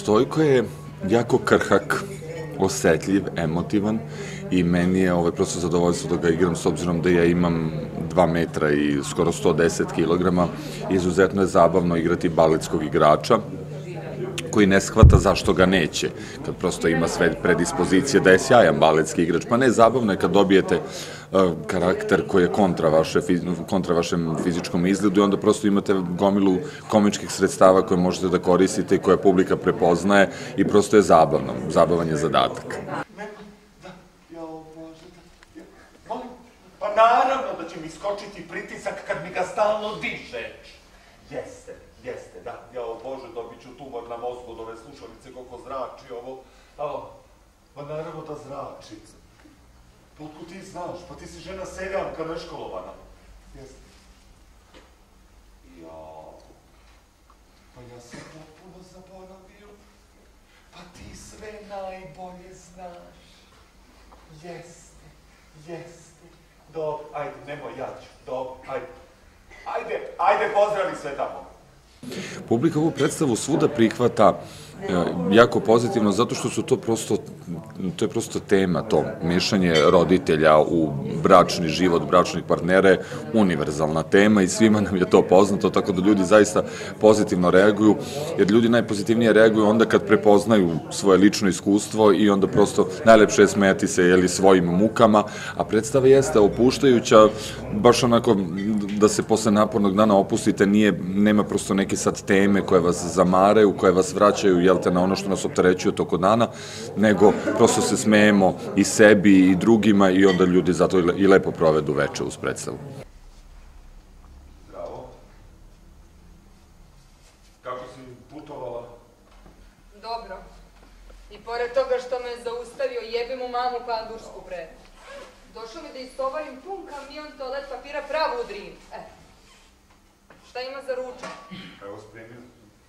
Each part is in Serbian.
Stojko je jako krhak, osetljiv, emotivan i meni je prosto zadovoljstvo da ga igram s obzirom da ja imam 2 metra i skoro 110 kilograma. Izuzetno je zabavno igrati baletskog igrača koji ne shvata zašto ga neće, kad prosto ima sve predispozicije da je sjajan baletski igrač. Pa ne, zabavno je kad dobijete karakter koji je kontra vašem fizičkom izgledu i onda prosto imate gomilu komičkih sredstava koje možete da koristite i koje publika prepoznaje i prosto je zabavno. Zabavan je zadatak. Pa naravno da će mi skočiti pritisak kad mi ga stalno dižeš. Jeste, da. Jao Bože, dobit ću tumor na mozgu od ove slušalice koliko zrači ovo. Pa naravno da zrači. Pa otkud ti znaš? Pa ti si žena seljanka, neškolovana. Jeste. Jao. Pa ja sam potpuno zaboravio. Pa ti sve najbolje znaš. Jeste. Dobro, ajde, nemoj, ja ću. Dobro, ajde. Ajde, pozdravi sve tamo. Publika ovu predstavu svuda prihvata jako pozitivno, zato što su to je prosto tema, to mešanje roditelja u bračni život, bračnih partnera je univerzalna tema i svima nam je to poznato, tako da ljudi zaista pozitivno reaguju, jer ljudi najpozitivnije reaguju onda kad prepoznaju svoje lično iskustvo i onda prosto najlepše je smejati se svojim mukama, a predstava jeste opuštajuća, baš onako da se posle napornog dana opustite, nema prosto neke sad teme koje vas zamaraju, koje vas vraćaju na ono što nas opterećuje toko dana, nego prosto se smejemo i sebi i drugima i onda ljudi zato i lepo provedu veče uz predstavu. Zdravo. Kako si putovala? Dobro. I pored toga što me zaustavio, jebim mu mamu pandursku, bre. Došao mi da istovarim pun kamion toalet papira pravo u Drini. Šta ima za ručak? Evo spremio.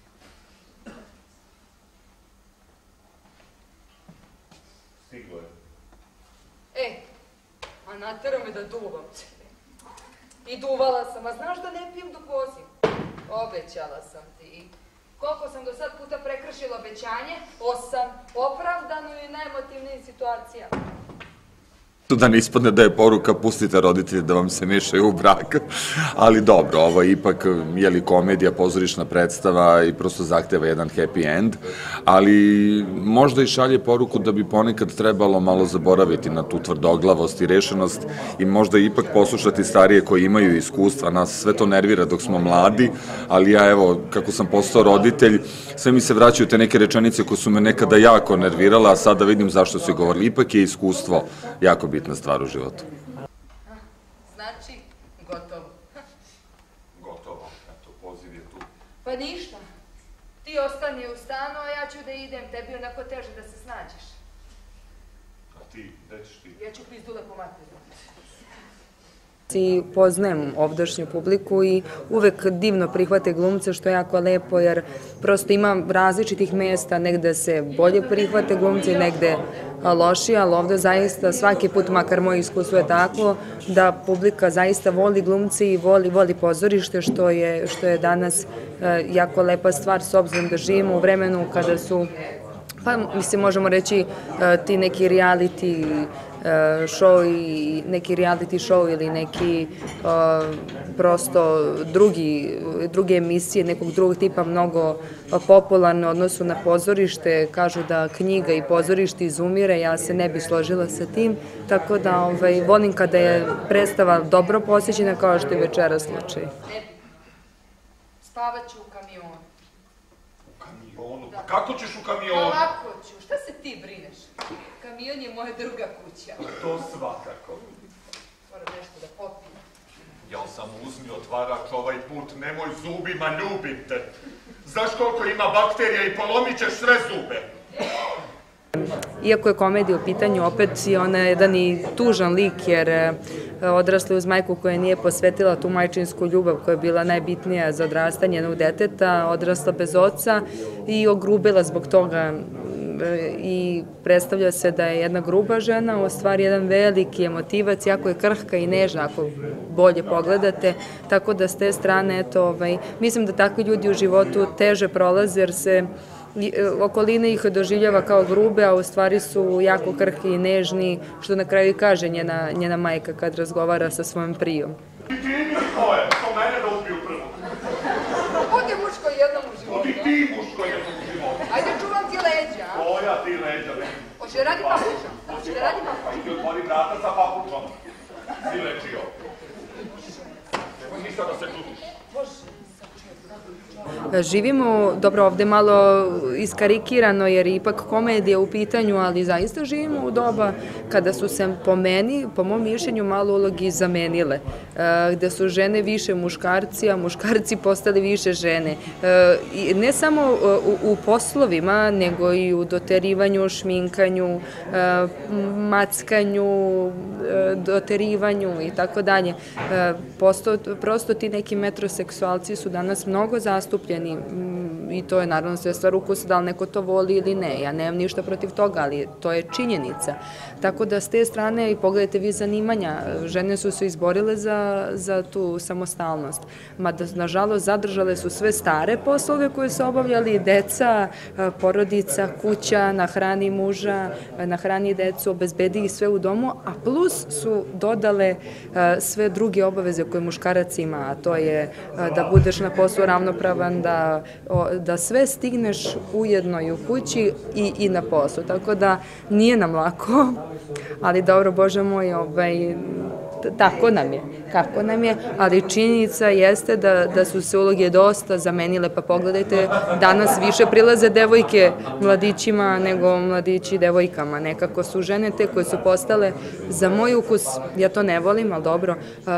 Stiglo je. A naterao me da duvam. I duvala sam, a znaš da ne pijem dok vozim? Obećala sam ti. Koliko sam do sad puta prekršila obećanje? 8. Opravdano i neemotivnim situacijama. Da ne ispadne da je poruka pustite roditelje da vam se mešaju u brak, ali dobro, ovo je ipak komedija, pozorišna predstava i prosto zahteva jedan happy end, ali možda i šalje poruku da bi ponekad trebalo malo zaboraviti na tu tvrdoglavost i rešenost i možda ipak poslušati starije koji imaju iskustva, nas sve to nervira dok smo mladi, ali ja evo, kako sam postao roditelj, sve mi se vraćaju te neke rečenice koje su me nekada jako nervirala, a sada vidim zašto su ih govorili, ipak je iskustvo jako bitna stvar u životu. Znači, gotovo. Gotovo, eto, poziv je tu. Pa ništa. Ti ostani u stanu, a ja ću da idem, tebi onako teže da se snađeš. A ti, gde ćeš ti? Ja ću pizdule po materiju. Poznajem ovdašnju publiku i uvek divno prihvate glumce, što je jako lepo, jer prosto ima različitih mesta, negde se bolje prihvate glumci, negde lošije, ali ovde zaista svaki put, makar moje iskustvo je tako, da publika zaista voli glumci i voli pozorište, što je danas jako lepa stvar, s obzirom da živimo u vremenu kada su, pa mislim možemo reći, ti neki reality show ili neki prosto druge emisije nekog drugog tipa mnogo popularne u odnosu na pozorište, kažu da knjiga i pozorište izumire, ja se ne bih složila sa tim, tako da volim kada je predstava dobro posjećena kao što je večera slučaj. Spavat ću u kamionu. U kamionu? Pa kako ćeš u kamionu? Pa lako ću, šta se ti brineš? Kamion je moja druga kuća. To svakako. Moram nešto da popijem. Jel sam uzmi otvarač ovaj put, nemoj zubima, ljubim te. Znaš koliko ima bakterija i polomit ćeš sve zube. Iako je komedija u pitanju, opet je ona jedan i tužan lik, jer odrasla je uz majku koja nije posvetila tu majčinsku ljubav koja je bila najbitnija za odrastanje jednog deteta, odrasla bez oca i ogrubila zbog toga i predstavlja se da je jedna gruba žena, u stvari jedan veliki emotivac, jako je krhka i nežna ako bolje pogledate, tako da s te strane, eto, mislim da takvi ljudi u životu teže prolaze jer se okolina ih doživljava kao grube, a u stvari su jako krhki i nežni, što na kraju kaže njena majka kad razgovara sa svojom prijom. I ti mi ko je? To mene da ubiju prvo. Budi muško jednom u životu. Budi ti muško jednom u životu. Ajde, čuvam ti leđa. Koja ti leđa, ne? Hoće da radi papučom. Hoće da radi papučom. Pa idi otvori vrata sa papučom. Si lečio. Nemoj ništa da se čudiš. Živimo, dobro, ovde malo iskarikirano jer ipak komedija u pitanju, ali zaista živimo u doba kada su se po mom mišljenju malo ulogi zamenile, gde su žene više muškarci, a muškarci postali više žene. Ne samo u poslovima, nego i u doterivanju, šminkanju, mackanju, doterivanju i tako dalje. Prosto ti neki metroseksualci su danas mnogo zastupljeni i to je naravno sve stvar ukusa, da li neko to voli ili ne. Ja nemam ništa protiv toga, ali to je činjenica. Tako da s te strane, i pogledajte vi zanimanja, žene su se izborile za tu samostalnost. Mada, nažalost, zadržale su sve stare poslove koje su obavljali, deca, porodica, kuća, nahrani muža, nahrani decu, obezbedi ih sve u domu, a plus su dodale sve druge obaveze koje muškarac ima, a to je da budeš na poslu ravnopravan, da sve stigneš ujedno i u kući i na poslu. Tako da nije nam lako, ali dobro, Bože moj, tako nam je, kako nam je, ali činjenica jeste da su se uloge dosta zamenile, pa pogledajte, danas više prilaze devojke mladićima nego mladići devojkama. Nekako su žene te koje su postale, za moj ukus, ja to ne volim, ali dobro,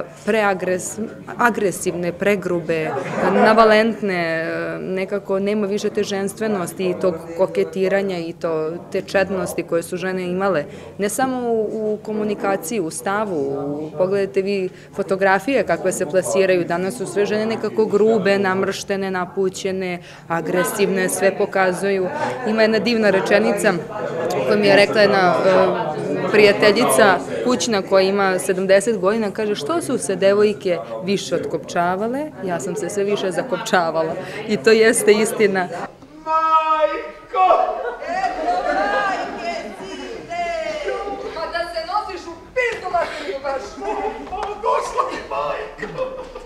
preagresivne, pregrube, navalentne, nekako nema više te ženstvenosti i tog koketiranja i te čednosti koje su žene imale, ne samo u komunikaciji, u stavu, pogledajte vi fotografije kakve se plasiraju, danas su sve žene nekako grube, namrštene, napućene, agresivne, sve pokazuju. Ima jedna divna rečenica koju mi je rekla jedna prijateljica kućna koja ima 70 godina, kaže, što su se devojke više otkopčavale, ja sam se sve više zakopčavala. I to jeste istina. Majko! Majke, sine! Pa da se nosiš u pizdu materiju baš! Došla mi majko!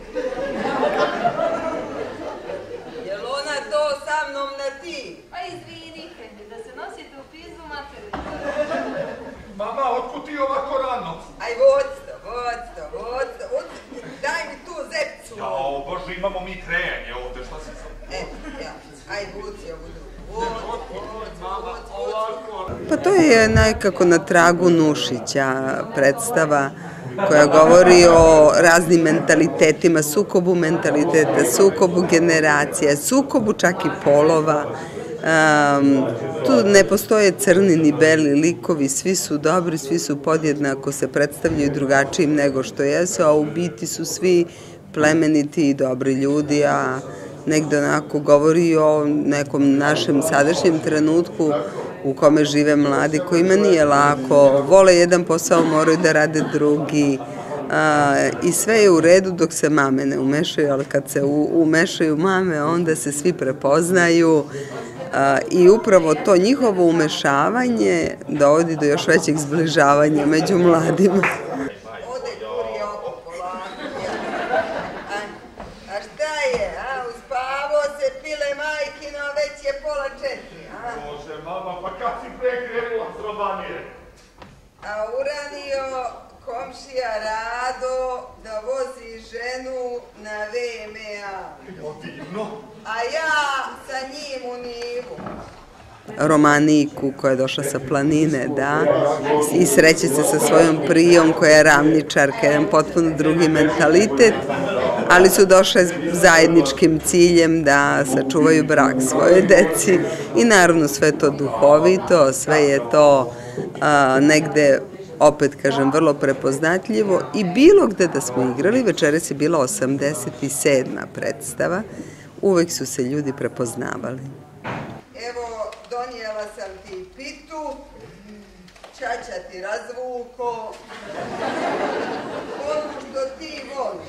Jel ona to sa mnom na ti? Pa izvinite, da se nosite u pizdu materiju. Mama, otkud ti ovako rano? Aj, vodstvo, daj mi tu zepcu. Jao, Bože, imamo mi krejanje ovde, šta si sam? Aj, vuci ovu drugu. Pa to je nekako na tragu Nušića predstava koja govori o raznim mentalitetima, sukobu mentaliteta, sukobu generacija, sukobu čak i polova. Tu ne postoje crni ni beli likovi, svi su dobri, svi su podjednako se predstavljaju drugačijim nego što jesu, a u biti su svi plemeniti i dobri ljudi, a negde onako govori o nekom našem sadašnjem trenutku u kome žive mladi, kojima nije lako, vole jedan posao, moraju da rade drugi i sve je u redu dok se mame ne umešaju, ali kad se umešaju mame, onda se svi prepoznaju i upravo to njihovo umešavanje dovodi do još većeg zbližavanja među mladima. Ode kuri oko polako. A šta je, uspavo se pile majkino, već je 3:30, Bože, mama, pa kad si prekrenula s romanije? A uranio komšija Rado da vozi ženu na VMA. Divno. A ja sa njim u Nivu. Romaniku koja je došla sa planine, da, i sreće se sa svojom prijom koja je ravničarka, jedan potpuno drugi mentalitet, ali su došle zajedničkim ciljem da sačuvaju brak svoje deci i naravno sve to duhovito, sve je to negde, opet kažem, vrlo prepoznatljivo i bilo gde da smo igrali, večeras je bila 87. predstava, uvek su se ljudi prepoznavali. Evo, donijela sam ti pitu, čača ti razvuko, ono što ti voliš.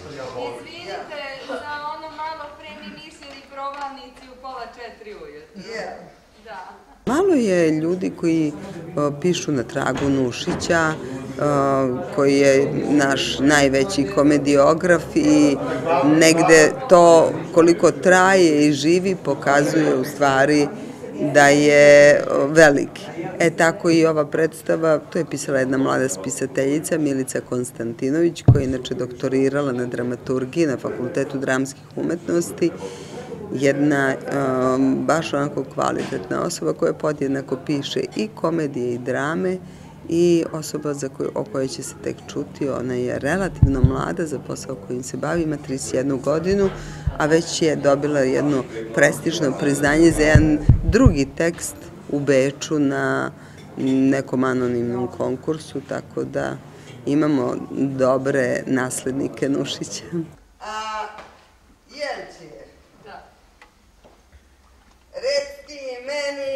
Izvinite, za ono malo pre mi mislili provalnici u 3:30 ujutru. Malo je ljudi koji pišu na tragu Nušića, koji je naš najveći komediograf i negde to koliko traje i živi pokazuje u stvari da je veliki. Tako i ova predstava, to je pisala jedna mlada spisateljica, Milica Konstantinović, koja je inače doktorirala na dramaturgiji na Fakultetu dramskih umetnosti. Jedna baš onako kvalitetna osoba koja podjednako piše i komedije i drame i osoba o kojoj će se tek čuti. Ona je relativno mlada za posao kojim se bavi, ima 31 godinu, a već je dobila jedno prestižno priznanje za jedan drugi tekst u Beču na nekom anonimnom konkursu, tako da imamo dobre naslednike Nušića. A Jelče, reci ti meni...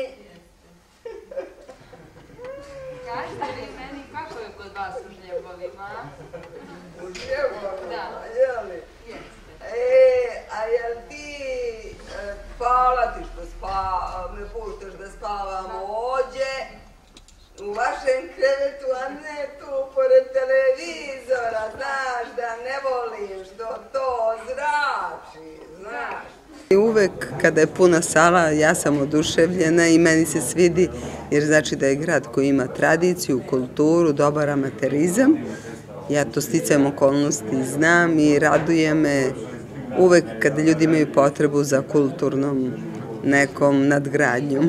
Kažete vi meni kako je kod vas u Žljebovima? U Žljebovima, Da. jeli? A jel ti, hvala ti što me puštaš da spavam ovdje, u vašem krevetu, a ne tu pored televizora, znaš da ne volim što to zrači, znaš. I uvek kada je puna sala ja sam oduševljena i meni se svidi jer znači da je grad koji ima tradiciju, kulturu, dobar amaterizam. Ja to sticajem okolnosti znam i raduje me uvek kada ljudi imaju potrebu za kulturnom nekom nadgradnjom.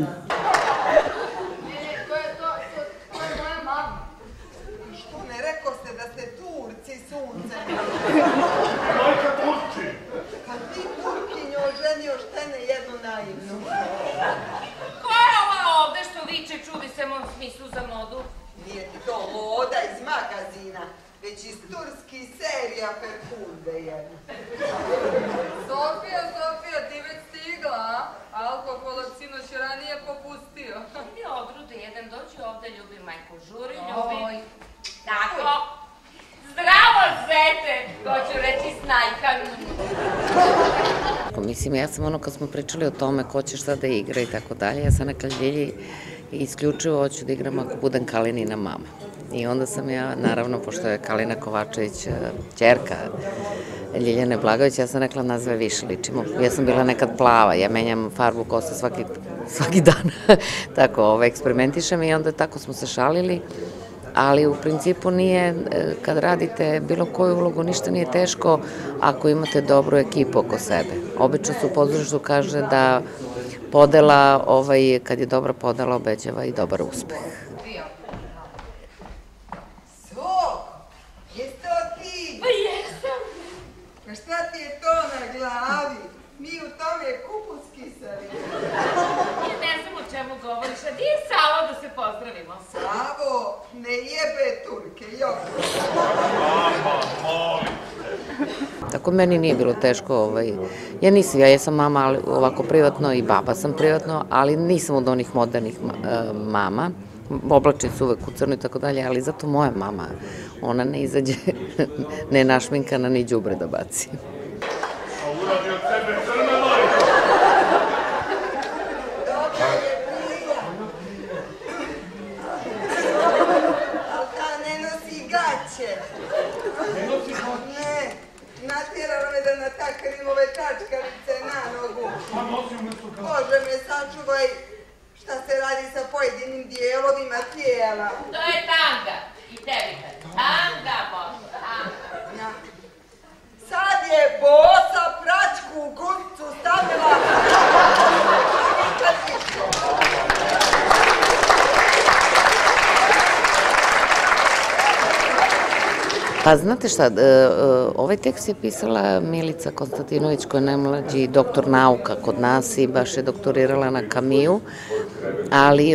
To je moja mama. Što ne rekao ste da ste Turci, sunce? Majka Turči! Kad ti Turkinjo ženio štene jednu naivnu. Ko je ova ovde što viče čudi se mom smislu za modu? Nije ti to moda iz magazina, već iz turskih serija Ferhunde jedna. Sofija, ti već stigla, a? Alkohol od sinoć ranije popustio. Mi ogrude jedan, dođi ovde, ljubi majku, žuri, ljubi. Tako. Zdravo, zete, hoću reći snajka. Mislim, ja sam ono kad smo pričali o tome ko će šta da igra i tako dalje, ja sam rekla Ljilji isključivo hoću da igram ako budem Kalinina mama. I onda sam ja, naravno, pošto je Kalina Kovačević ćerka Ljiljane Blagović, ja sam rekla nas sve više ličimo. Ja sam bila nekad plava, ja menjam farbu kose svaki dan, tako eksperimentišem i onda tako smo se šalili. Ali u principu nije, kad radite bilo koju ulogu, ništa nije teško ako imate dobru ekipu oko sebe. Obično se u pozorištu kaže da podela, kad je dobra podela, obećava i dobar uspeh. Jesi to ti? Pa jesam. Pa šta ti je to na glavi? Mi u tome kupus kisali. Ja ne znam o čemu govoriš, a di je Savo da se pozdravimo? Savo, ne jebe Turke, još. Tako meni nije bilo teško, ja nisam, ja jesam mama ali ovako privatno i baba sam privatno, ali nisam od onih modernih mama. Oblačim se uvek u crno i tako dalje, ali zato moja mama, ona ne izađe, ne našminkana ni đubre da baci. A uradi od sebe crmeno! Dobra je briga. Al ta ne nosi gaće. Ne, natjerala me da natakrim ove tačkalice na nogu. Pa nosi umesto kao... Bože me sačuvaj. Šta se radi sa pojedinim dijelovima tijela? To je tanga. I tebi kad. Tanga, Bože, tanga. Sad je bosa pračku u guzicu stavila. Pa znate šta, ovaj tekst je pisala Milica Konstantinović koja je najmlađi doktor nauka kod nas i baš je doktorirala na Kamiju, ali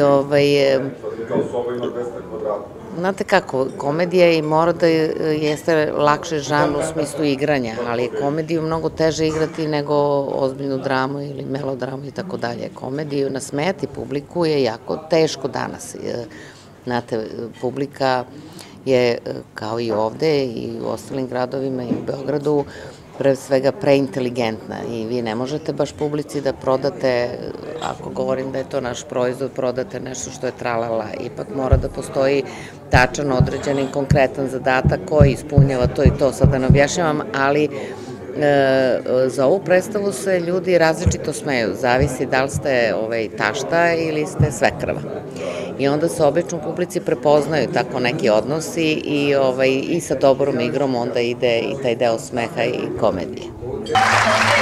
znate kako, komedija i mora da jeste lakše žanr u smislu igranja, ali je komediju mnogo teže igrati nego ozbiljnu dramu ili melodramu i tako dalje. Komediju nasmejati publiku je jako teško danas. Znate, publika je, kao i ovde i u ostalim gradovima i u Beogradu, pre svega preinteligentna i vi ne možete baš publici da prodate, ako govorim da je to naš proizvod, prodate nešto što je tralala. Ipak mora da postoji tačan, određen i konkretan zadatak koji ispunjava to i to, sad da ne objašnjavam, ali za ovu predstavu se ljudi različito smeju, zavisi da li ste tašta ili ste svekrva. I onda se obično u publici prepoznaju tako neki odnosi i sa dobrom igrom onda ide i taj deo smeha i komedije.